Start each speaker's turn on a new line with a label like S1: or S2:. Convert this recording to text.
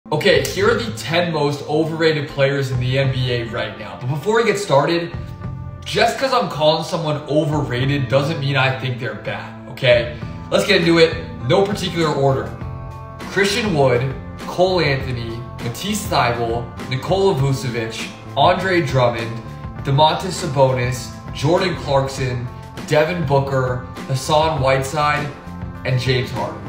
S1: Okay, here are the 10 most overrated players in the NBA right now. But before we get started, just because I'm calling someone overrated doesn't mean I think they're bad, okay? Let's get into it. No particular order. Christian Wood, Cole Anthony, Matisse Thybulle, Nikola Vucevic, Andre Drummond, Domantas Sabonis, Jordan Clarkson, Devin Booker, Hassan Whiteside, and James Harden.